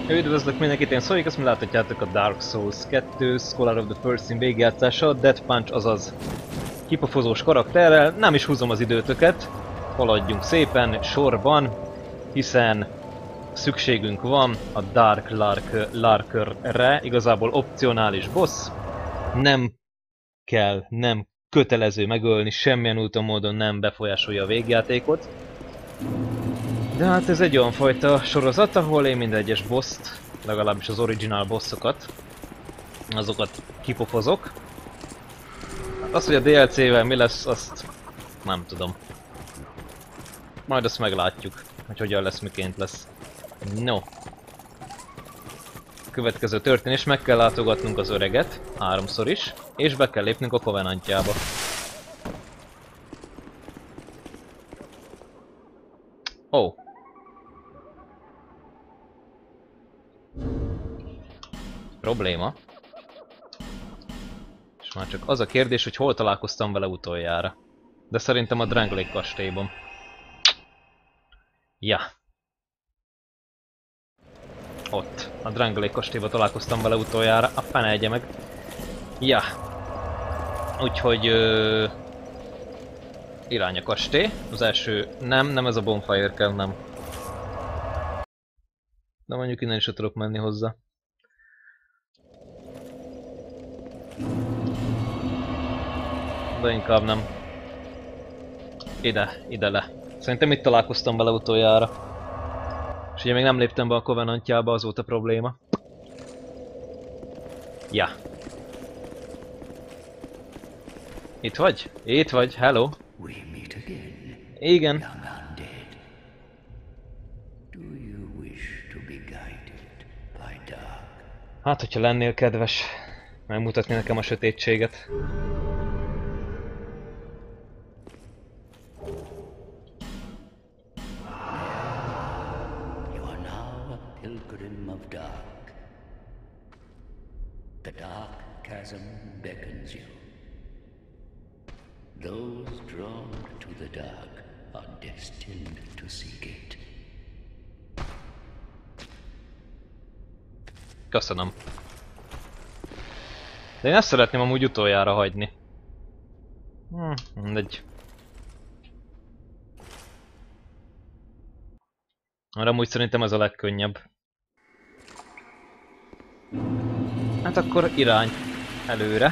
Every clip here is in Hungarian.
Üdvözlök mindenkit, én Szóik, azt láthatjátok a Dark Souls 2 Scholar of the First Sin végigjátszása, Death Punch, azaz kipofozós karakterrel. Nem is húzom az időtöket, haladjunk szépen, sorban, hiszen szükségünk van a Dark Lurkerre, igazából opcionális boss. Nem kell, nem kötelező megölni, semmilyen úton módon nem befolyásolja a végjátékot. De hát ez egy olyan fajta sorozat, ahol én minden egyes bosst, legalábbis az original bossokat, azokat kipofozok. Hát az, hogy a DLC-vel mi lesz, azt nem tudom. Majd azt meglátjuk, hogy hogyan lesz, miként lesz. No. Következő történés, meg kell látogatnunk az öreget, 3-szor is, és be kell lépnünk a Covenantjába. Oh. Probléma. És már csak az a kérdés, hogy hol találkoztam vele utoljára. De szerintem a Drangleic kastélyban. Ja. Ott. A Drangleic kastélyban találkoztam vele utoljára. A fene egye meg. Ja. Úgyhogy... irány a kastély. Az első... Nem ez a bonfire kell, nem. De mondjuk innen is tudok menni hozzá. De inkább nem. Ide le. Szerintem itt találkoztam vele utoljára. És ugye még nem léptem be a Covenantjába, az volt a probléma. Ja. Itt vagy? Itt vagy, hello. Igen. Hát, hogyha lennél kedves, megmutatni nekem a sötétséget. The dark chasm beckons you. Those drawn to the dark are destined to seek it. Köszönöm. De én ezt szeretném amúgy utoljára hagyni. Mindegy. Arra amúgy szerintem ez a legkönnyebb. Hát akkor irány előre.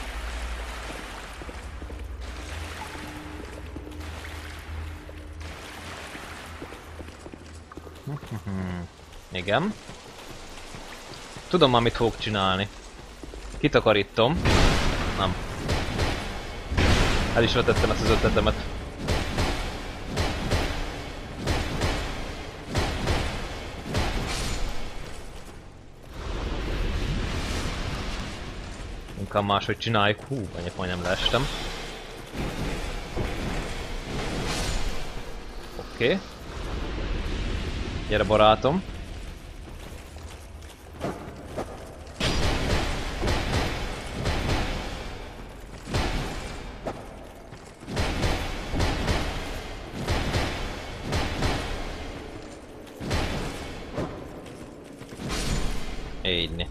Igen. Tudom már mit fogok csinálni. Kitakarítom. Nem. El is vetettem ezt az ötletemet. Inkább máshogy csináljuk. Hú, mennyit majdnem leestem. Oké. Gyere barátom. Így.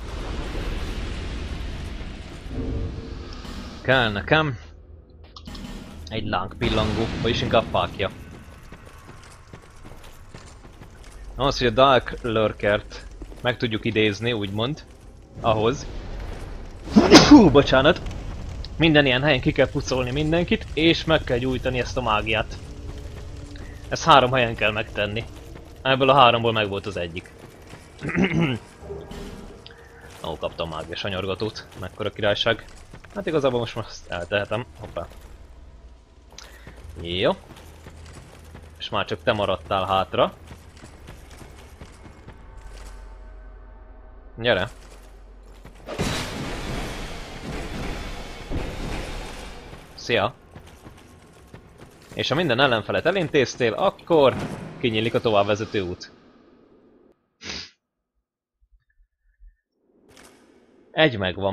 Kell nekem egy lángpillangó, vagyis inkább fákja. Az, hogy a Dark Lurkert meg tudjuk idézni, úgymond, ahhoz. Hú, bocsánat! Minden ilyen helyen ki kell pucolni mindenkit, és meg kell gyújtani ezt a mágiát. Ezt 3 helyen kell megtenni. Ebből a 3-ból meg volt az egyik. Ó, kaptam mágia sanyargatót. Mekkora királyság. Hát igazából most ezt eltehetem. Hoppá. Jó. És már csak te maradtál hátra. Gyere. Szia. És ha minden ellenfelet elintéztél, akkor kinyílik a továbbvezető út. Egy megvan.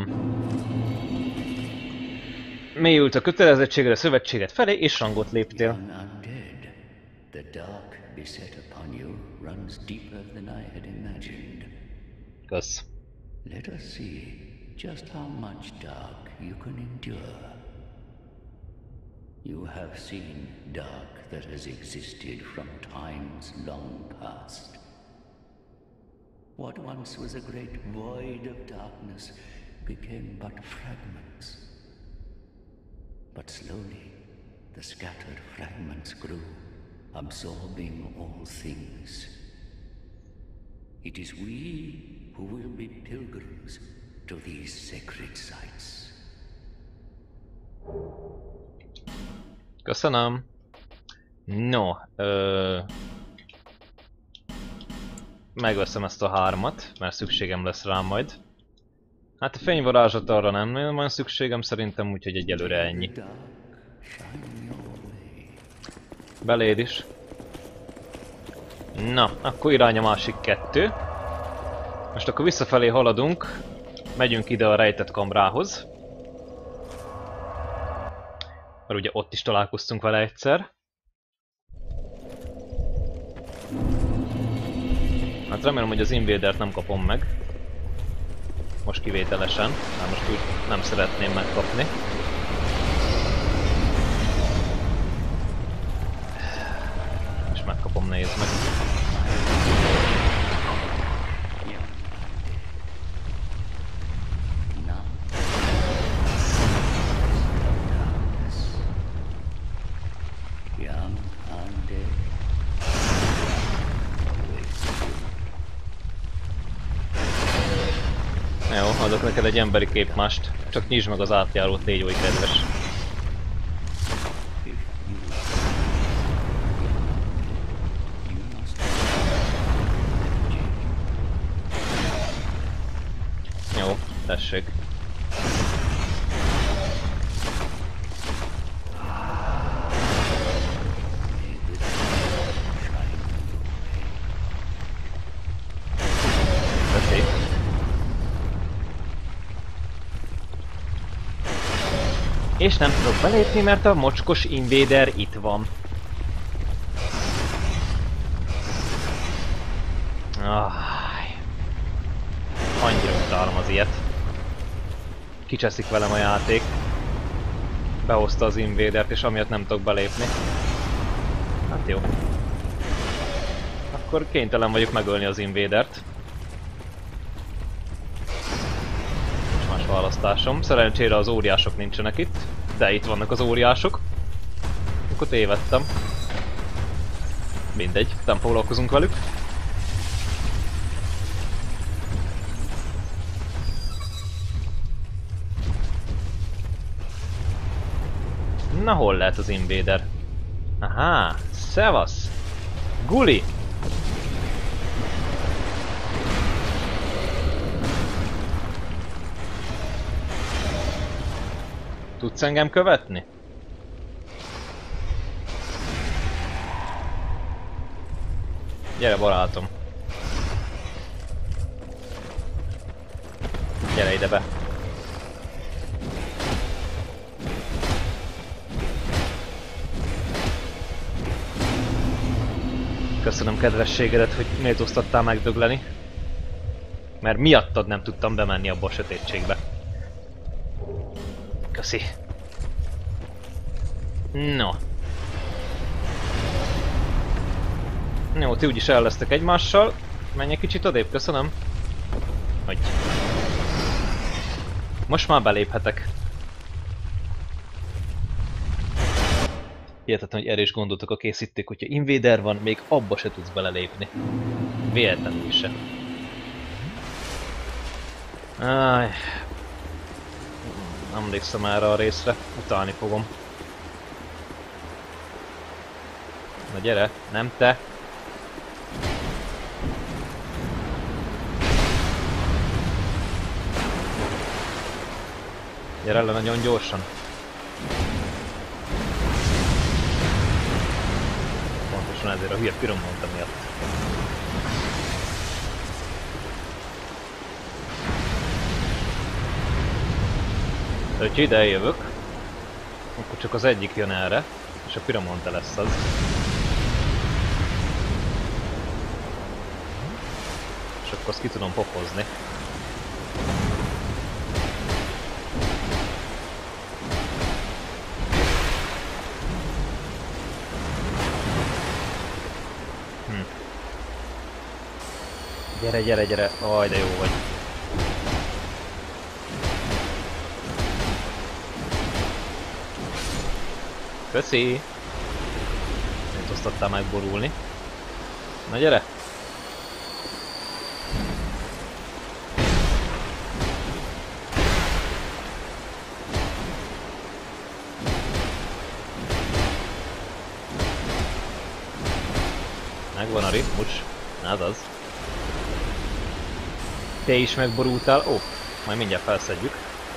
Mélyült a kötelezettségre a szövetséget felé, és rangot léptél. The dark beset upon you runs deeper than I had imagined. Kösz. Let us see just how much dark you can endure. You have seen dark that has existed from times long past. What once was a great void of darkness became but fragments. But slowly, the scattered fragments grew, absorbing all things. It is we who will be pilgrims to these sacred sites. Köszönöm. No, megveszem ezt a 3-at, mert szükségem lesz rá majd. Hát a fényvarázslat arra nem van szükségem szerintem, úgyhogy egyelőre ennyi. Beléd is. Na, akkor irány a másik 2. Most akkor visszafelé haladunk. Megyünk ide a rejtett kamrához. Mert ugye ott is találkoztunk vele egyszer. Hát remélem, hogy az Invadert nem kapom meg. Most kivételesen, mert most úgy nem szeretném megkapni. És megkapom, nézd meg. Jó, adok neked egy emberi képmást. Csak nyisd meg az átjárót, légy oly kedves. Jó, tessék. Köszi. És nem tudok belépni, mert a mocskos Invader itt van. Annyira utálom az ilyet. Kicseszik velem a játék. Behozta az Invadert, és amiatt nem tudok belépni. Hát jó. Akkor kénytelen vagyok megölni az Invadert. Nincs más választásom. Szerencsére az óriások nincsenek itt. De itt vannak az óriások. Akkor tévedtem. Mindegy, nem foglalkozunk velük. Na, hol lehet az Invader? Aha, szevasz! Guli! Tudsz engem követni? Gyere, barátom! Gyere ide be! Köszönöm kedvességedet, hogy méltóztattál megdögleni. Mert miattad nem tudtam bemenni abba a sötétségbe. Köszi. No. Jó, ti úgyis el lesztek egymással. Menj egy kicsit odébb, köszönöm. Hogy. Most már beléphetek. Hihetetlen, hogy erre is gondoltak a készítők, hogyha Invader van, még abba se tudsz belelépni. Véletlenül se. Áj. Nem emlékszem erre a részre, utálni fogom. Na gyere, nem te! Gyere le nagyon gyorsan! Pontosan ezért a hülye piromonta miatt. De hogyha ide eljövök, akkor csak az egyik jön erre, és a Pyramonte lesz az. akkor azt ki tudom pofozni. Gyere, gyere, gyere! Aj, de jó vagy. Köszi! Nem osztottál megborulni. Na gyere! Megvan a ritmus. Ez az. Te is megborultál. Ó, majd mindjárt felszedjük.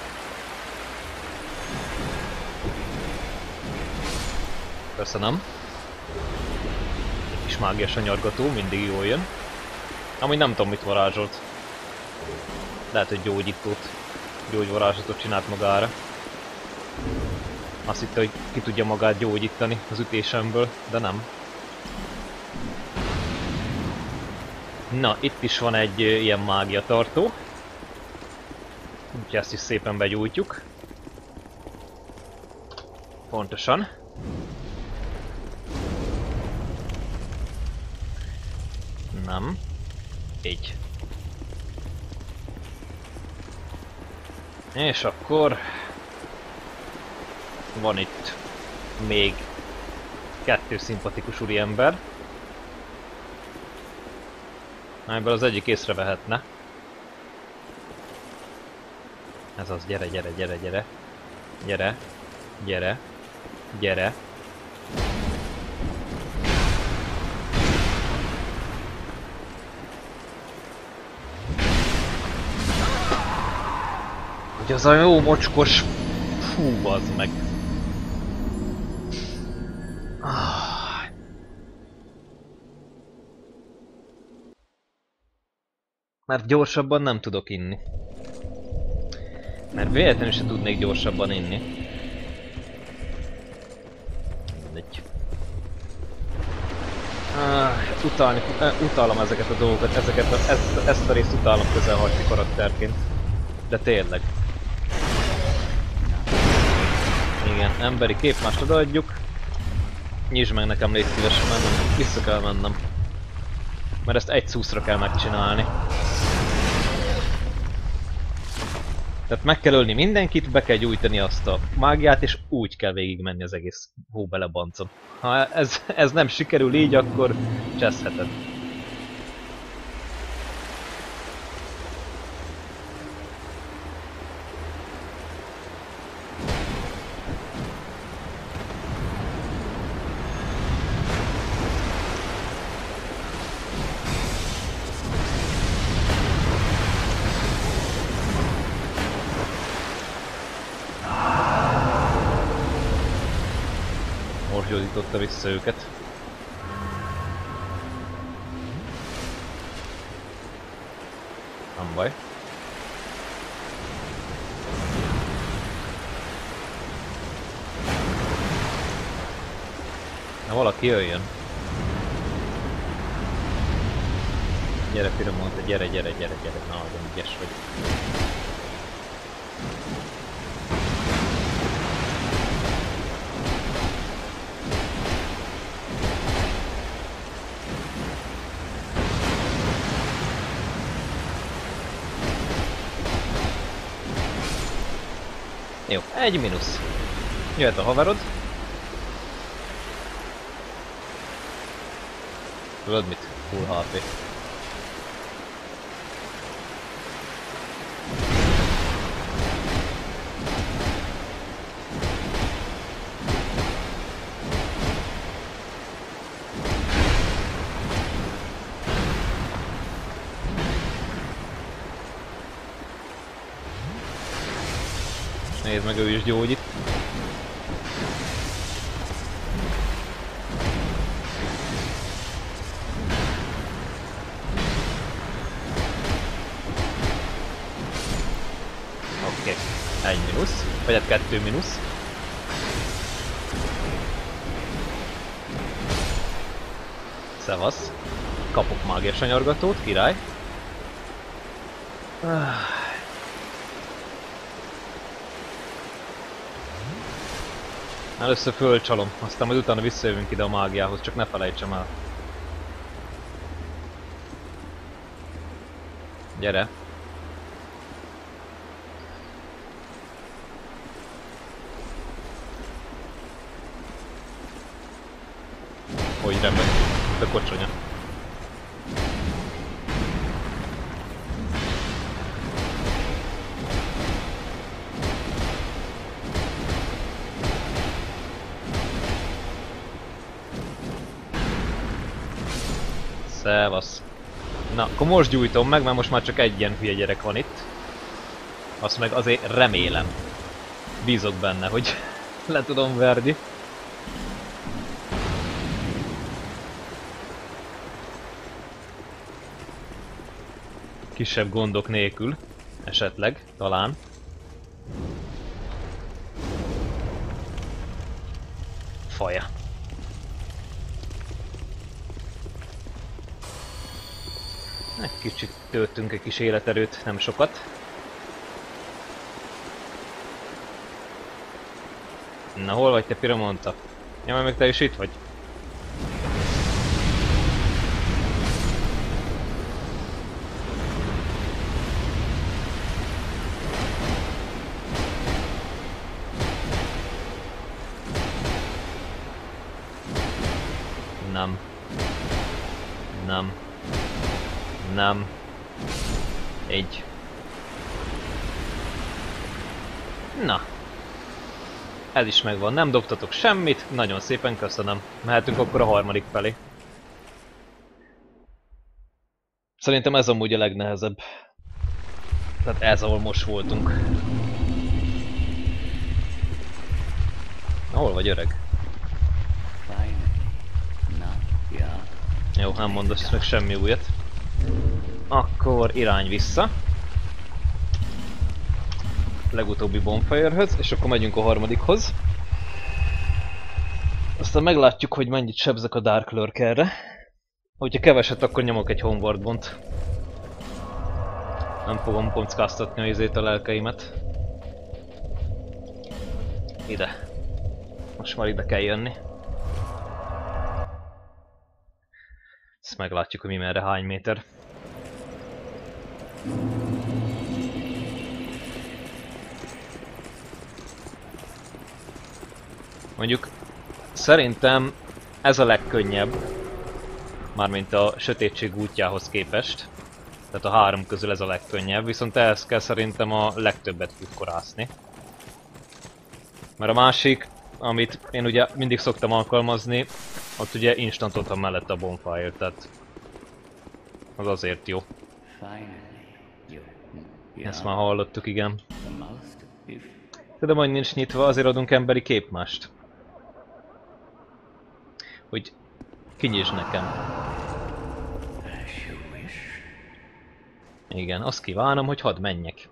Köszönöm. Egy kis mágia sanyargató, mindig jól jön. Amúgy nem tudom, mit varázsolt. Lehet, hogy gyógyítót, gyógyvarázslatot csinált magára. Azt hitte, hogy ki tudja magát gyógyítani az ütésemből, de nem. Na, itt is van egy ilyen mágia tartó. Úgyhogy ezt is szépen begyújtjuk. Pontosan. Nem. Így. És akkor... van itt még 2 szimpatikus úriember. Ebből az egyik észrevehetne. Ez az, gyere, gyere, gyere, gyere. Gyere, gyere, gyere. Hogy az a jó mocskos... Fú, bazd meg. Mert gyorsabban nem tudok inni. Mert véletlenül se tudnék gyorsabban inni. Mindegy. Utálom ezeket a dolgokat, ezt a részt utálom közelharci karakterként. De tényleg. Igen, emberi képmást odaadjuk. Nyisd meg nekem, légy szíves, mennem. Vissza kell mennem. Mert ezt egy szuszra kell megcsinálni. Tehát meg kell ölni mindenkit, be kell gyújtani azt a mágiát, és úgy kell végigmenni az egész hóbelebancon. Ha ez nem sikerül így, akkor cseszheted. Most gyógyította vissza őket. Nem baj. Na valaki jöjjön. Gyere Piramonte, gyere, gyere, gyere, gyere. Na, nagyon ügyes vagy. Jó, egy mínusz. Jöhet a haverod. Tudod mit? Full HP. Nézd meg, ő is gyógyít. Oké, egy mínusz, vagy hát 2 mínusz. Szevasz. Kapok mágia sanyargatót, király. Először fölcsalom, aztán majd utána visszajövünk ide a mágiához, csak ne felejtsem el. Gyere! Hogy remeg, de kocsonya. Szevasz. Na, akkor most gyújtom meg, mert most már csak egy ilyen hülye gyerek van itt. Azt meg azért remélem. Bízok benne, hogy le tudom verni. Kisebb gondok nélkül. Esetleg, talán. Faja. Egy kicsit töltünk egy kis életerőt, nem sokat. Na, hol vagy te, Piramonta? Ja, mert még te is itt vagy. Nem. Nem. Nem. Egy. Na. Ez is megvan. Nem dobtatok semmit. Nagyon szépen köszönöm. Mehetünk akkor a harmadik felé. Szerintem ez amúgy a legnehezebb. Tehát ez, ahol most voltunk. Hol vagy, öreg? Jó, nem mondasz meg semmi újat. Akkor irány vissza. Legutóbbi bonfirehöz, és akkor megyünk a harmadikhoz. Aztán meglátjuk, hogy mennyit sebzek a Dark Lurkerre. Hogyha keveset, akkor nyomok egy Homeward Bont. Nem fogom kockáztatni a izét, a lelkeimet. Ide. Most már ide kell jönni. Ezt meglátjuk, hogy mi merre hány méter. Mondjuk szerintem ez a legkönnyebb, mármint a sötétség útjához képest. Tehát a három közül ez a legkönnyebb, viszont ehhez kell szerintem a legtöbbet futkorászni. Mert a másik, amit én ugye mindig szoktam alkalmazni, ott ugye instant van mellett a bonfire, tehát az azért jó. Ezt már hallottuk, igen. De majd nincs nyitva, azért adunk emberi képmást. Hogy kinyisd nekem. Igen, azt kívánom, hogy hadd menjek.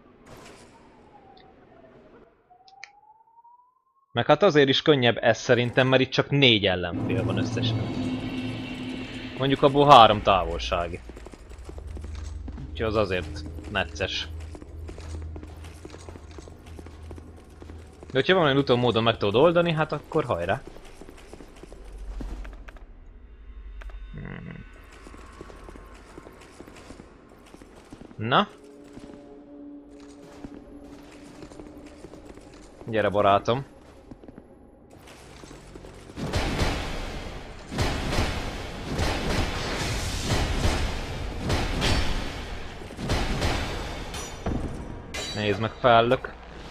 Meg hát azért is könnyebb ez szerintem, mert itt csak 4 ellenfél van összesen. Mondjuk abból 3 távolsági. Úgyhogy az azért necces. De hogyha valamilyen úton módon meg tudod oldani, hát akkor hajrá. Na? Gyere, barátom. Nézd meg, fellök.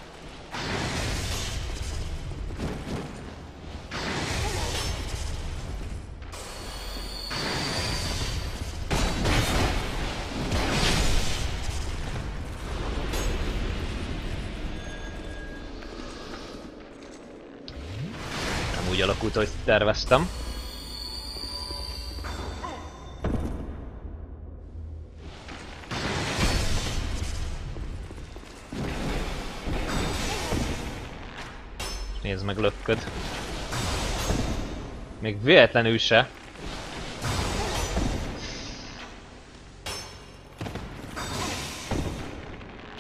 Nem úgy alakult, ahogy terveztem. Nézd meg, lökköd. Még véletlenül se.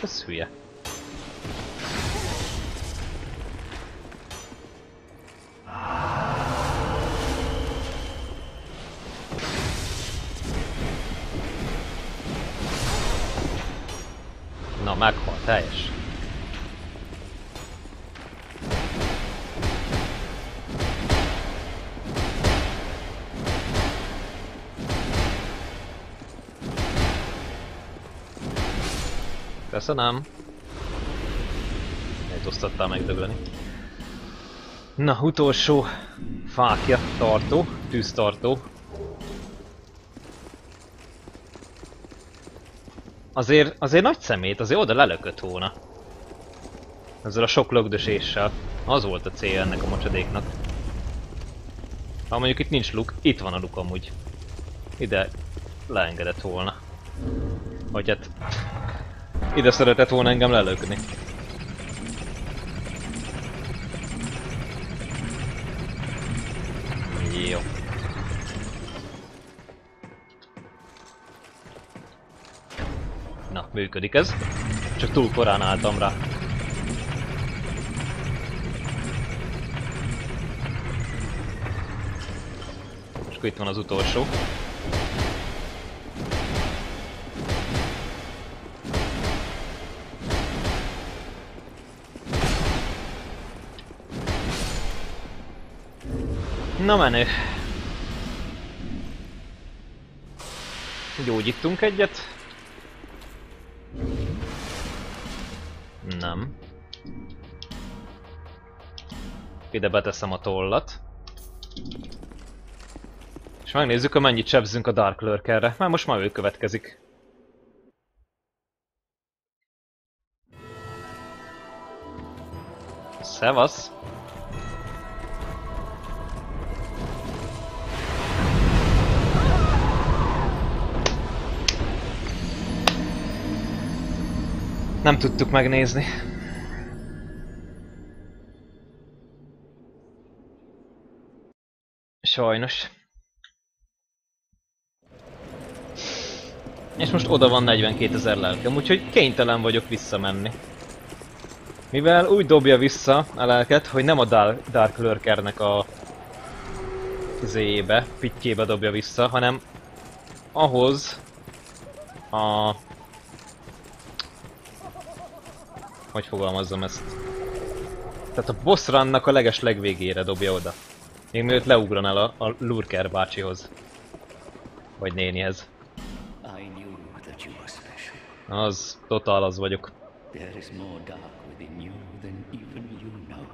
Ez hülye. Na, meghal, teljes. Köszönöm. Miért osztottál megdögleni? Na, utolsó fákja, tartó, tűztartó. Azért nagy szemét, azért oda lelökött volna. Ezzel a sok lögdöséssel. Az volt a célja ennek a mocsadéknak. Ha mondjuk itt nincs luk, itt van a luk amúgy. Ide leengedett volna. Vagy hát... Ide szeretett volna engem lelökni. Jó. Na, működik ez. Csak túl korán álltam rá. És akkor itt van az utolsó. Na menő. Gyógyítunk egyet. Nem. Ide beteszem a tollat. És megnézzük, hogy mennyit sebzünk a Dark Lurkerre, mert most már ő következik. Szevasz! Nem tudtuk megnézni. Sajnos. És most oda van 42 000 lelkem, úgyhogy kénytelen vagyok visszamenni. Mivel úgy dobja vissza a lelket, hogy nem a Dark Lurkernek a zébe, pittyébe dobja vissza, hanem ahhoz a... Hogy fogalmazzam ezt? Tehát a boss runnak a leges legvégére dobja oda. Még mielőtt leugranál a Lurker bácsihoz. Vagy nénihez. Az, totál az vagyok. There is more dark within you than even you know.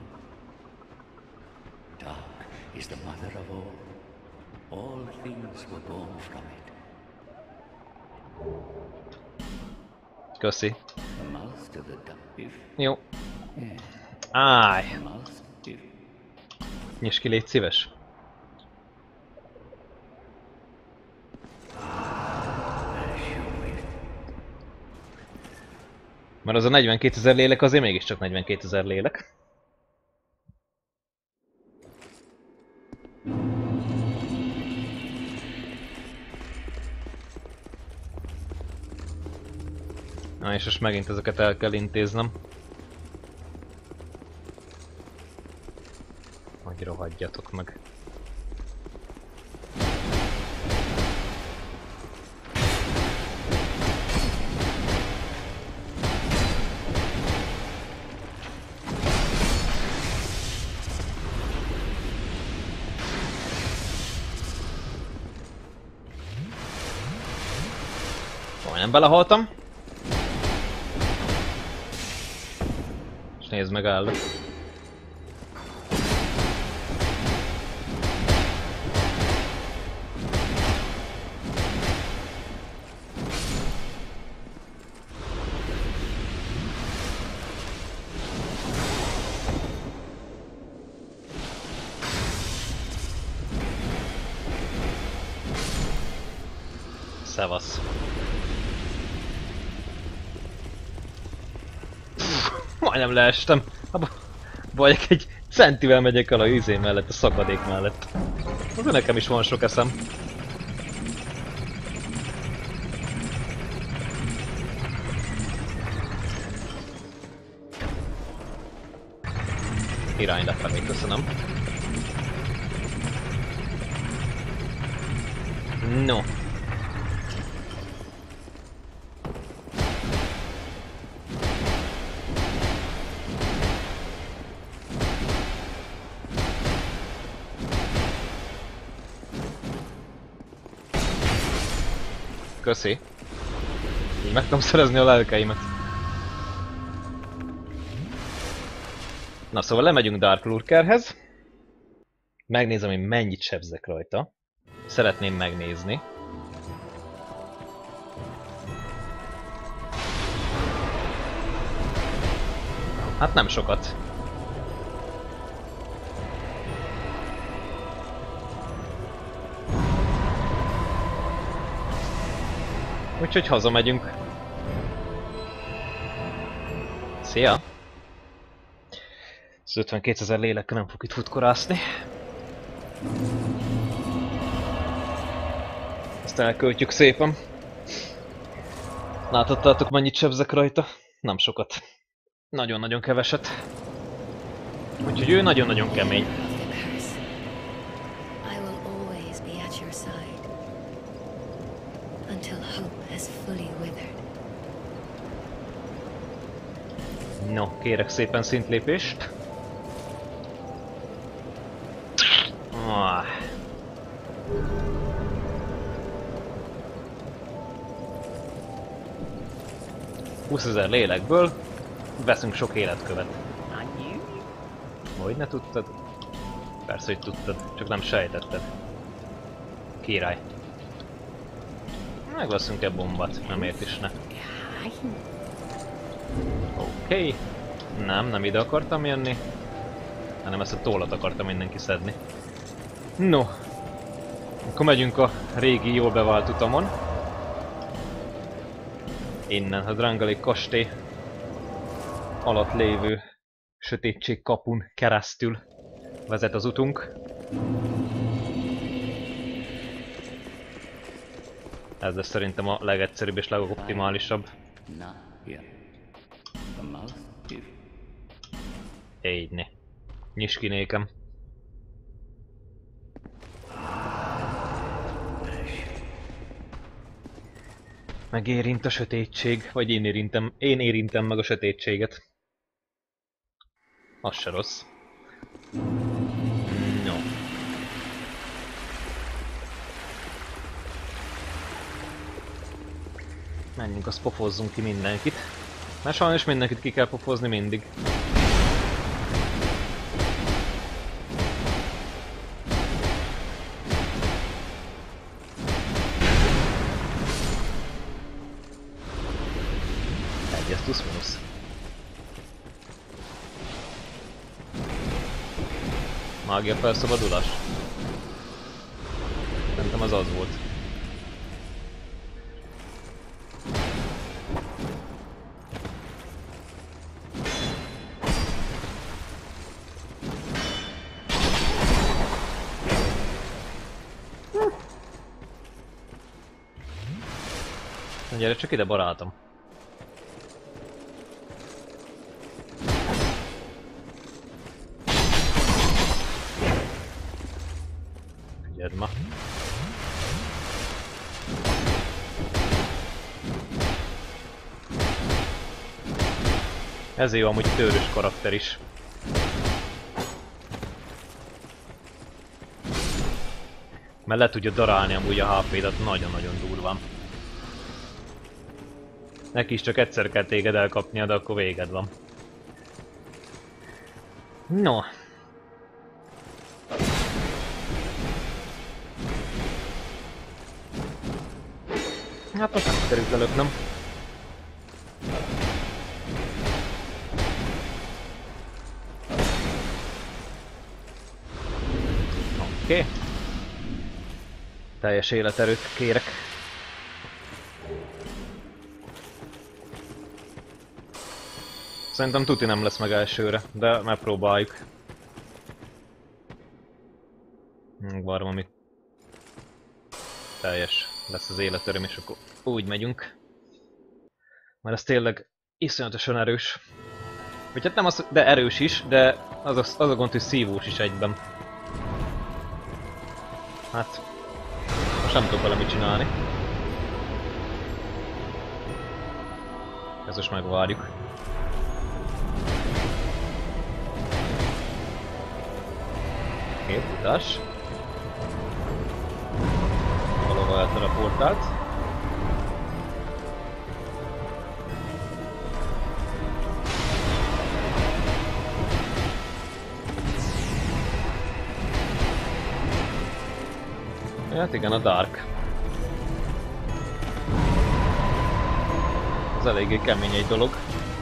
Dark is the mother of all. All things were born from it. Köszi. Master the dark. If Jó. Áj! master if Nyisd ki, légy szíves. Mert az a 42 000 lélek azért mégiscsak 42 000 lélek. Na és most megint ezeket el kell intéznem. Hogy rohadjatok meg. Majdnem belehaltam. És nézd meg, állok. Szevasz. Majdnem leestem. Vagy egy centivel megyek el a izé mellett, a szakadék mellett. Azért nekem is van sok eszem. Irány lefelé, köszönöm. No. Köszi. Így meg tudom szerezni a lelkeimet. Na szóval lemegyünk Dark Lurkerhez. Megnézem, hogy mennyit sebzek rajta. Szeretném megnézni. Hát nem sokat. Úgyhogy hazamegyünk. Szia! Az 52 000 lélekkel nem fog itt futkorászni. Ezt elköltjük szépen. Láthattátok, mennyit sebzek rajta? Nem sokat. Nagyon-nagyon keveset. Úgyhogy ő nagyon-nagyon kemény. No, kérek szépen szintlépést. Ah. $20,000 lélekből veszünk sok életkövet. Hogy ne tudtad? Persze, hogy tudtad, csak nem sejtetted. Király. Megveszünk egy bombát, nem ért is ne. Oké. Nem ide akartam jönni, hanem ezt a tollat akartam mindenki szedni. No. Akkor megyünk a régi, jól bevált utamon. Innen a Drangleic kastély alatt lévő sötétség kapun keresztül vezet az utunk. Ez lesz szerintem a legegyszerűbb és legoptimálisabb. Égyne. Nyisd ki nékem. Megérint a sötétség, vagy én érintem meg a sötétséget. Az se rossz. No. Menjünk, azt pofozzunk ki mindenkit. Mert sajnos mindenkit ki kell pofozni mindig. Ez plusz-minusz. Mágia felszabadulás? Szerintem az az volt. Gyere csak ide, barátom. Figyeld ma. Ezért jó amúgy tőrös karakter is. Mert le tudja darálni amúgy a HP-dat nagyon-nagyon durván. Neki is csak egyszer kell téged elkapnia, de akkor véged van. No. Hát most nem sikerült lelöknöm. Oké. Teljes életerőt kérek. Szerintem tuti nem lesz meg elsőre, de megpróbáljuk. Várom, amit teljes lesz az életerőm, és akkor úgy megyünk. Mert ez tényleg iszonyatosan erős. Vagy hát nem az, de erős is, de Az a gond, hogy szívós is egyben. Hát... most nem tudok vele mit csinálni. Ezt most megvárjuk. Oké, futás. Valóban elteleportált. Hát igen, a Dark. Ez eléggé kemény egy dolog.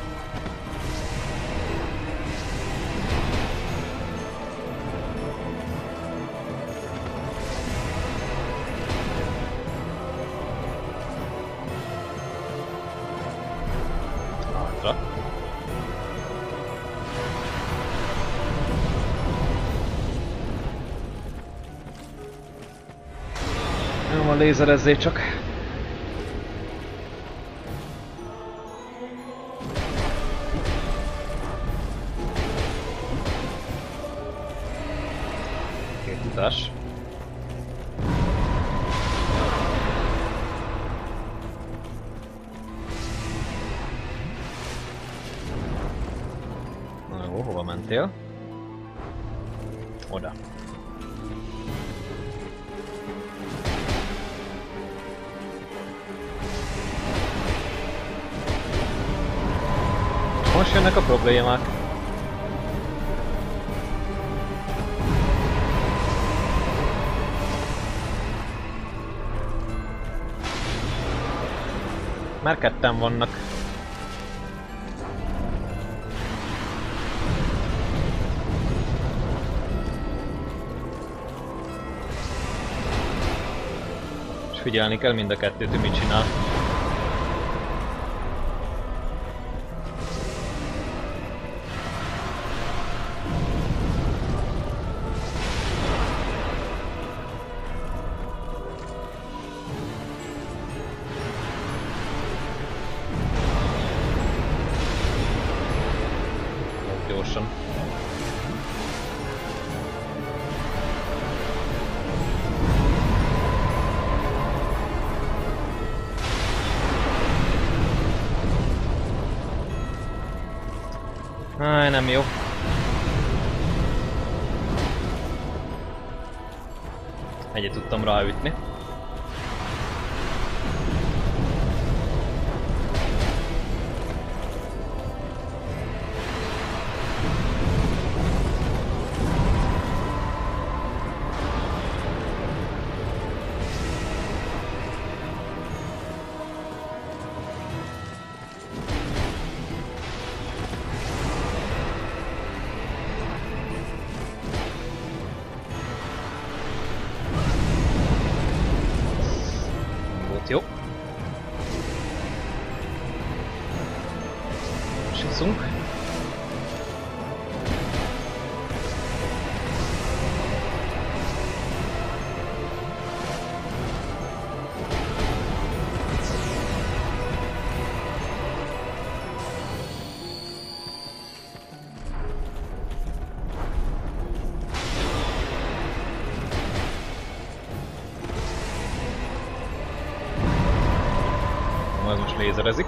Hátra. Jó, van, lézerezzé csak. Két utás. Na jó, hova mentél? Oda. Most jönnek a problémák. Már ketten vannak. És figyelni kell mind a kettőt, hogy mit csinál. Gyorsan. Áj, nem jó. Egyet tudtam ráütni. Jó. Siszunk. Az most lézerezik.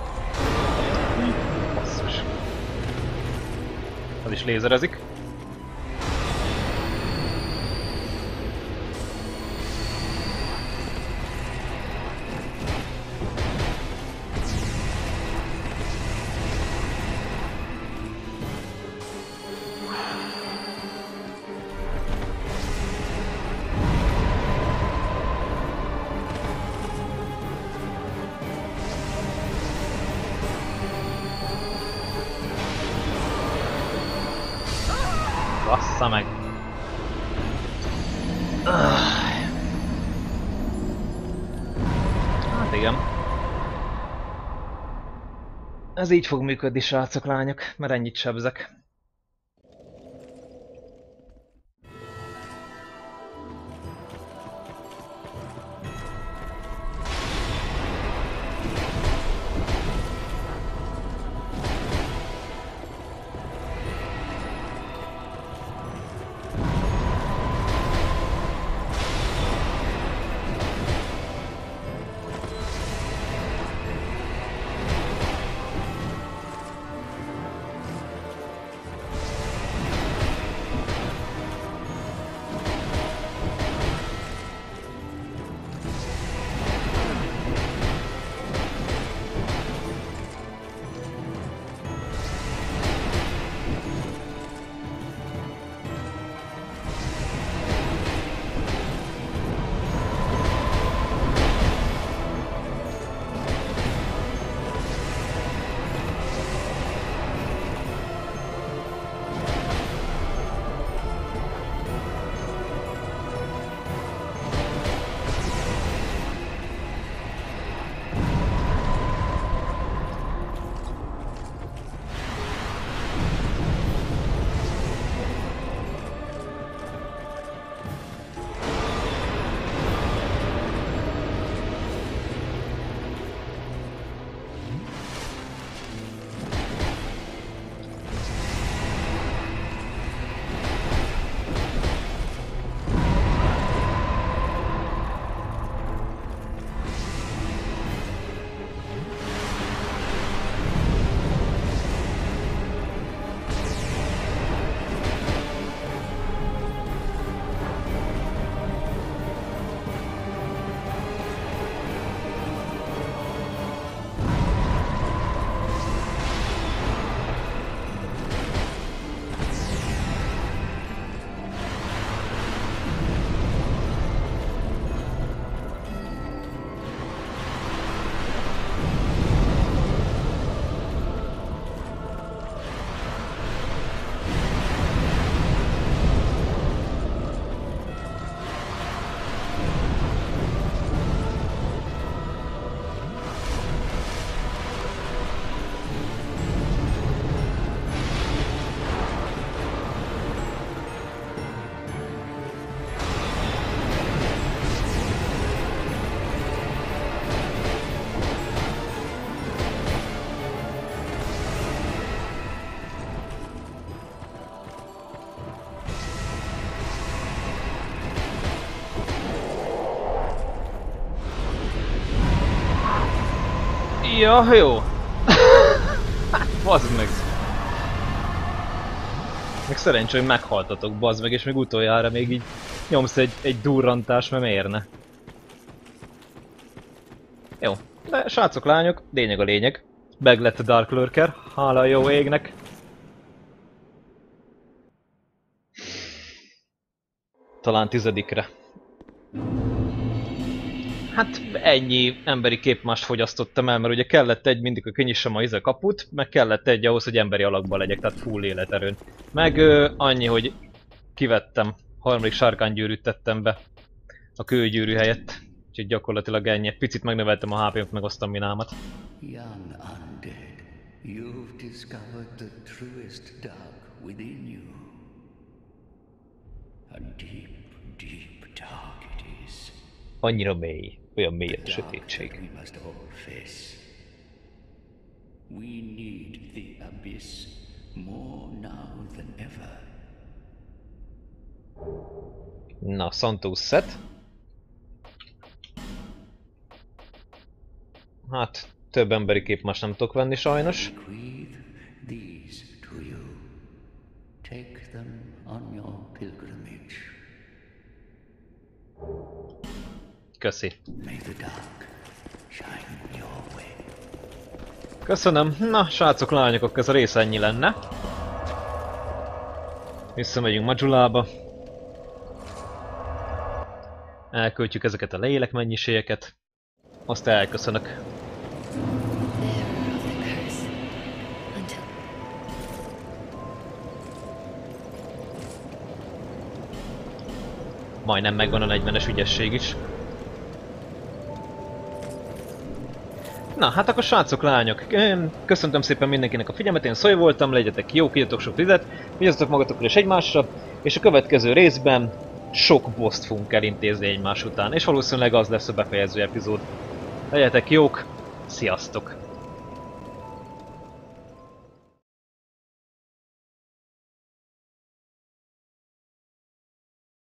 Basszus. Az is lézerezik. Bassza meg! Hát igen. Ez így fog működni, srácok, lányok, mert ennyit sebzek. Ja, jó. Bazd meg. Meg szerencsé, hogy meghaltatok, bazd meg, és még utoljára még így nyomsz egy durrantást, mert miért? Jó. De srácok, lányok, lényeg a lényeg. Meg lett a Dark Lurker, hála a jó égnek. Talán 10-re. Hát ennyi emberi képmást fogyasztottam el, mert ugye kellett egy mindig, hogy kinyissam a kaput, meg kellett egy ahhoz, hogy emberi alakban legyek, tehát full életerőn. Meg annyi, hogy kivettem, harmadik sárkánygyűrűt tettem be a kőgyűrű helyett. Úgyhogy gyakorlatilag ennyi. Picit megnöveltem a HP-t, meg a staminámat. Young undead, you've discovered the truest dark within you. A deep, deep dark it is. Annyira mély, olyan mély a Dark that sötétség. we must all face. We need the abyss more now than ever. Na, Santos set. Hát, több emberi képmást nem tudok venni sajnos. Bequeath these to you. Take them on your pilgrimage. Köszi. May the dark shine your way. Köszönöm. Na, srácok, lányok, akkor ez a rész ennyi lenne. Visszamegyünk Majulába. Elköltjük ezeket a lélek mennyiségeket. Azt elköszönök. Majdnem megvan a 40-es ügyesség is. Na, hát akkor srácok, lányok, köszöntöm szépen mindenkinek a figyelmet, én Szoly voltam, legyetek jók, írjatok sok vizet, vigyázzatok magatokra és egymásra, és a következő részben sok boszt fogunk elintézni egymás után, és valószínűleg az lesz a befejező epizód. Legyetek jók, sziasztok!